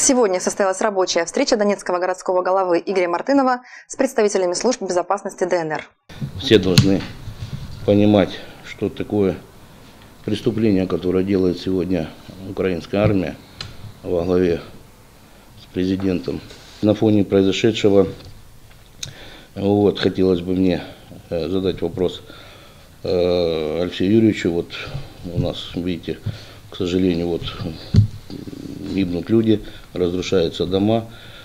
Сегодня состоялась рабочая встреча донецкого городского головы Игоря Мартынова с представителями служб безопасности ДНР. Все должны понимать, что такое преступление, которое делает сегодня украинская армия во главе с президентом. На фоне произошедшего хотелось бы мне задать вопрос Алексею Юрьевичу. У нас, видите, к сожалению, гибнут люди, разрушаются дома.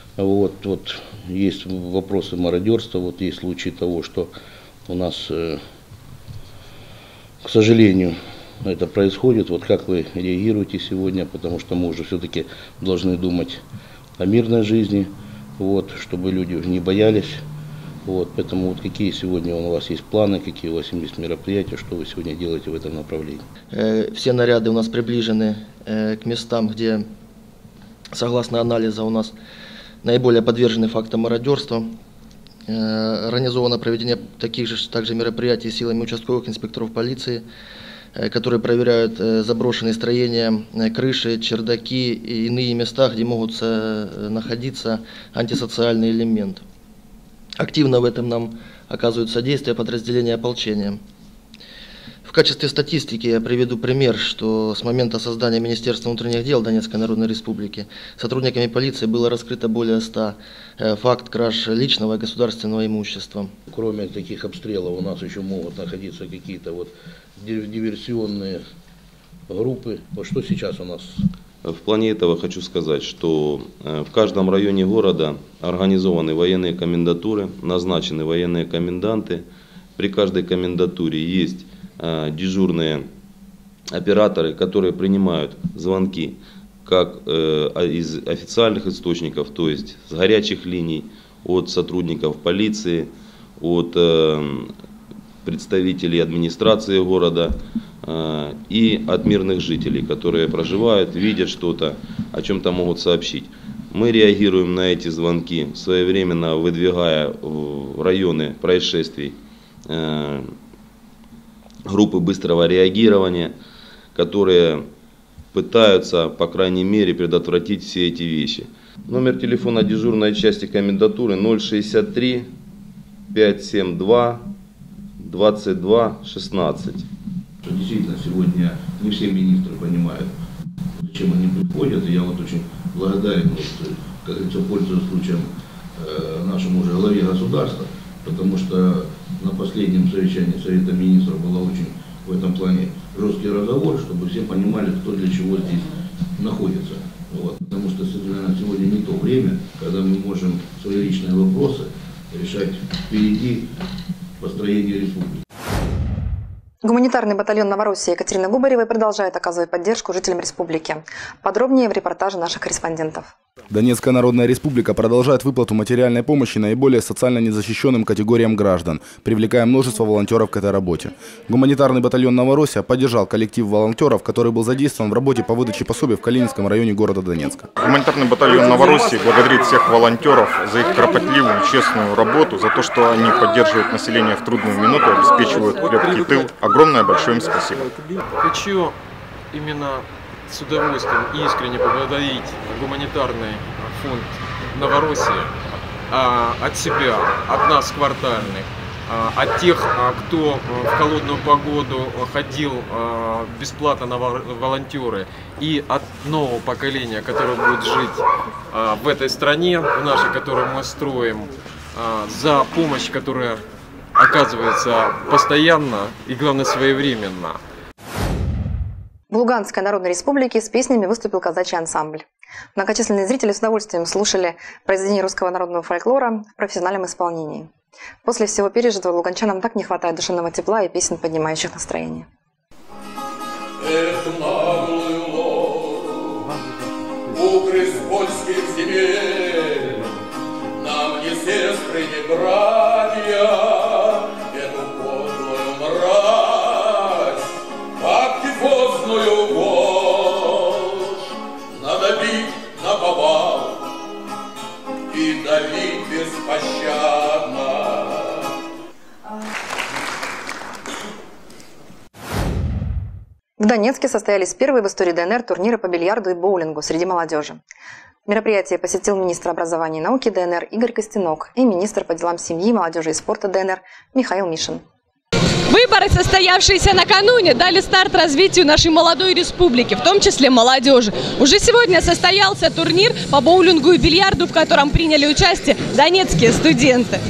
Есть вопросы мародерства, есть случаи того, что у нас, к сожалению, это происходит. Как вы реагируете сегодня, потому что мы уже все-таки должны думать о мирной жизни, чтобы люди не боялись. Поэтому какие сегодня у вас есть планы, какие у вас есть мероприятия, что вы сегодня делаете в этом направлении? Все наряды у нас приближены к местам, где, согласно анализу, у нас наиболее подвержены фактам мародерства. Организовано проведение таких же также мероприятий силами участковых инспекторов полиции, которые проверяют заброшенные строения, крыши, чердаки и иные места, где могут находиться антисоциальные элементы. Активно в этом нам оказывают содействие подразделения ополчения. В качестве статистики я приведу пример, что с момента создания Министерства внутренних дел Донецкой Народной Республики сотрудниками полиции было раскрыто более 100 фактов краж личного и государственного имущества. Кроме таких обстрелов у нас еще могут находиться какие-то диверсионные группы. Что сейчас у нас? В плане этого хочу сказать, что в каждом районе города организованы военные комендатуры, назначены военные коменданты. При каждой комендатуре есть дежурные операторы, которые принимают звонки как из официальных источников, то есть с горячих линий, от сотрудников полиции, от представителей администрации города и от мирных жителей, которые проживают, видят что-то, о чем-то могут сообщить. Мы реагируем на эти звонки, своевременно выдвигая в районы происшествий группы быстрого реагирования, которые пытаются, по крайней мере, предотвратить все эти вещи. Номер телефона дежурной части комендатуры 063 572 22 16. Действительно, сегодня не все министры понимают, зачем они приходят. И я очень благодарен, как говорится, пользуясь случаем, нашему уже главе государства, потому что на последнем совещании Совета Министров был очень в этом плане жесткий разговор, чтобы все понимали, кто для чего здесь находится. Потому что сегодня не то время, когда мы можем свои личные вопросы решать впереди построения республики. Гуманитарный батальон Новороссии Екатерины Губаревой продолжает оказывать поддержку жителям республики. Подробнее в репортаже наших корреспондентов. Донецкая Народная Республика продолжает выплату материальной помощи наиболее социально незащищенным категориям граждан, привлекая множество волонтеров к этой работе. Гуманитарный батальон Новороссия поддержал коллектив волонтеров, который был задействован в работе по выдаче пособий в Калининском районе города Донецка. Гуманитарный батальон Новороссии благодарит всех волонтеров за их кропотливую, честную работу, за то, что они поддерживают население в трудную минуту, обеспечивают крепкий тыл. Огромное большое им спасибо. Хочу именно с удовольствием и искренне поблагодарить гуманитарный фонд Новороссии от себя, от нас квартальных, от тех, кто в холодную погоду ходил бесплатно на волонтеры, и от нового поколения, которое будет жить в этой стране, в нашей, которую мы строим, за помощь, которая оказывается постоянно и, главное, своевременно. В Луганской Народной Республике с песнями выступил казачий ансамбль. Многочисленные зрители с удовольствием слушали произведения русского народного фольклора в профессиональном исполнении. После всего пережитого луганчанам так не хватает душевного тепла и песен, поднимающих настроение. Нам не сестры, не братья. Надо бить наповал и давить беспощадно. В Донецке состоялись первые в истории ДНР турниры по бильярду и боулингу среди молодежи. Мероприятие посетил министр образования и науки ДНР Игорь Костенок и министр по делам семьи, молодежи и спорта ДНР Михаил Мишин. Выборы, состоявшиеся накануне, дали старт развитию нашей молодой республики, в том числе молодежи. Уже сегодня состоялся турнир по боулингу и бильярду, в котором приняли участие донецкие студенты.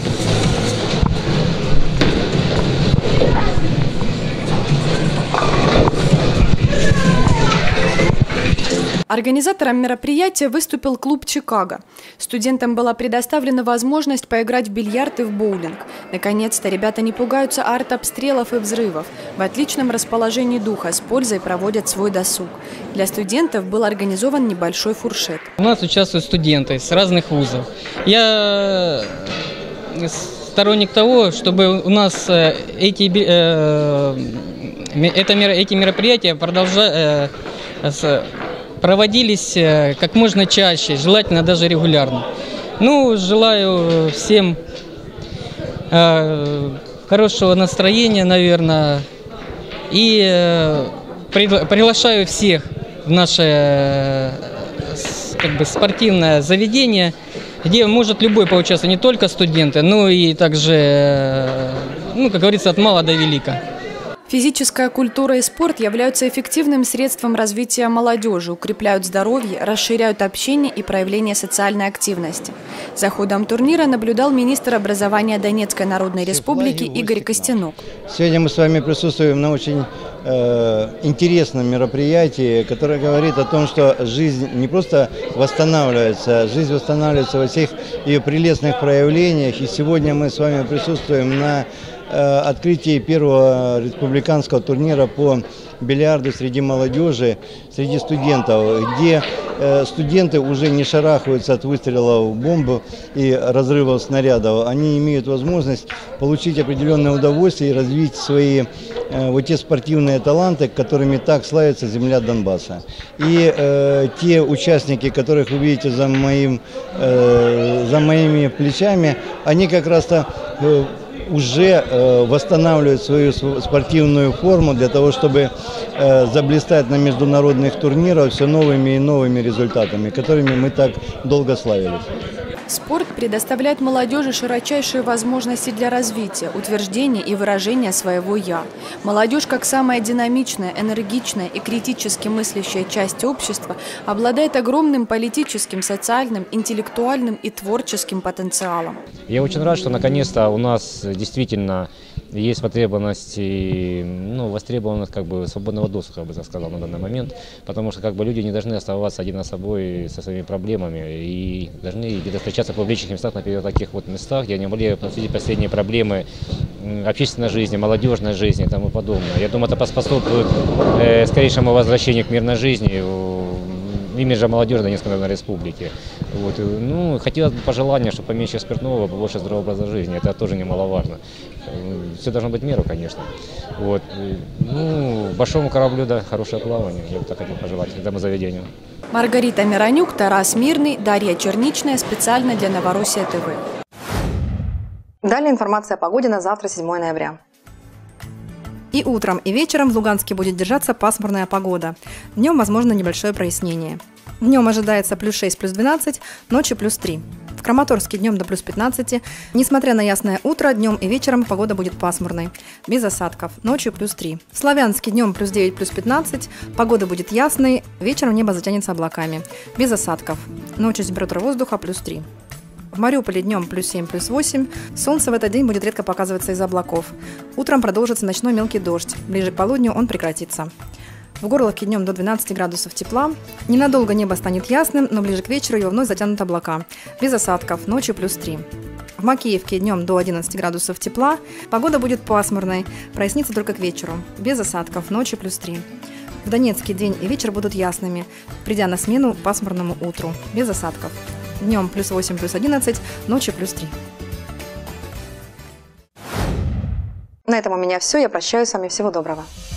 Организатором мероприятия выступил клуб «Чикаго». Студентам была предоставлена возможность поиграть в бильярд и в боулинг. Наконец-то ребята не пугаются артобстрелов и взрывов. В отличном расположении духа с пользой проводят свой досуг. Для студентов был организован небольшой фуршет. У нас участвуют студенты с разных вузов. Я сторонник того, чтобы у нас эти мероприятия проводились как можно чаще, желательно даже регулярно. Ну, желаю всем хорошего настроения, наверное, и приглашаю всех в наше спортивное заведение, где может любой поучаствовать, не только студенты, но и также, как говорится, от мала до велика. Физическая культура и спорт являются эффективным средством развития молодежи, укрепляют здоровье, расширяют общение и проявление социальной активности. За ходом турнира наблюдал министр образования Донецкой Народной Республики Игорь Костенок. Сегодня мы с вами присутствуем на очень интересном мероприятии, которое говорит о том, что жизнь не просто восстанавливается, жизнь восстанавливается во всех ее прелестных проявлениях. И сегодня мы с вами присутствуем на открытии первого республиканского турнира по бильярду среди молодежи, среди студентов, где студенты уже не шарахаются от выстрелов бомб и разрывов снарядов. Они имеют возможность получить определенное удовольствие и развить свои вот те спортивные таланты, которыми так славится земля Донбасса. И те участники, которых вы видите за моими плечами, они как раз-то уже восстанавливают свою спортивную форму для того, чтобы заблистать на международных турнирах все новыми и новыми результатами, которыми мы так долго славились. Спорт предоставляет молодежи широчайшие возможности для развития, утверждения и выражения своего «я». Молодежь, как самая динамичная, энергичная и критически мыслящая часть общества, обладает огромным политическим, социальным, интеллектуальным и творческим потенциалом. Я очень рад, что наконец-то у нас действительно есть потребность и востребованность свободного доступа, я бы так сказал, на данный момент, потому что люди не должны оставаться один на собой со своими проблемами и должны где-то встречаться в публичных местах, например, в таких вот местах, где они могли обсудить последние проблемы общественной жизни, молодежной жизни и тому подобное. Я думаю, это поспособствует скорейшему возвращению к мирной жизни, имиджа молодежи Донецкой Народной Республики. Хотелось бы пожелания, чтобы поменьше спиртного, побольше здорового образа жизни. Это тоже немаловажно. Все должно быть в меру, конечно. Большому кораблю, да, хорошее плавание. Я бы так хотел пожелать этому заведению. Маргарита Миронюк, Тарас Мирный, Дарья Черничная. Специально для Новороссия ТВ. Далее информация о погоде на завтра, 7 ноября. И утром, и вечером в Луганске будет держаться пасмурная погода. Днем возможно небольшое прояснение. Днем ожидается +6, +12, ночью +3. В Краматорске днем до +15. Несмотря на ясное утро, днем и вечером погода будет пасмурной, без осадков, ночью +3. В Славянске днем +9, +15, погода будет ясной, вечером небо затянется облаками, без осадков, ночью температура воздуха +3. В Мариуполе днем +7, +8. Солнце в этот день будет редко показываться из облаков. Утром продолжится ночной мелкий дождь. Ближе к полудню он прекратится. В Горловке днем до 12 градусов тепла. Ненадолго небо станет ясным, но ближе к вечеру его вновь затянут облака. Без осадков, ночью +3. В Макеевке днем до 11 градусов тепла. Погода будет пасмурной, прояснится только к вечеру. Без осадков, ночью +3. В Донецке день и вечер будут ясными, придя на смену пасмурному утру. Без осадков. Днем +8, +11, ночью +3. На этом у меня все. Я прощаюсь с вами. Всего доброго.